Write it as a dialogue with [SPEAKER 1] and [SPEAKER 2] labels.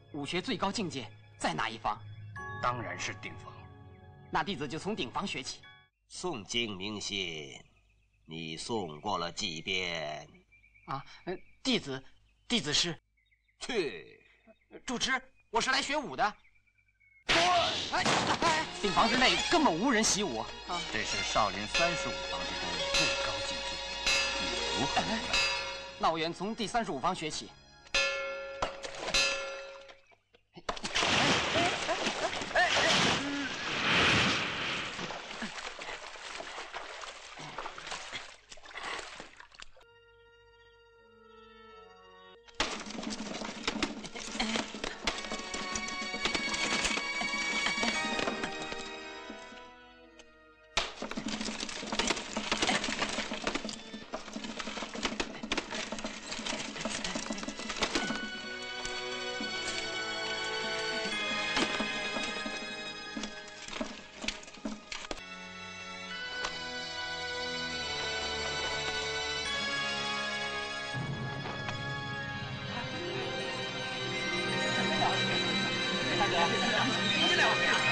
[SPEAKER 1] 武学最高境界在哪一方？
[SPEAKER 2] 当然是顶房。
[SPEAKER 1] 那弟子就从顶房学起。
[SPEAKER 3] 诵经明心，你诵过了几遍？
[SPEAKER 1] 啊，弟子是。
[SPEAKER 3] 去。
[SPEAKER 1] 主持，我是来学武的。顶房之内根本无人习武。
[SPEAKER 2] 这是少林35房之中最高境界，你如何明白？
[SPEAKER 1] 那我愿从第35房学起。
[SPEAKER 4] 你了。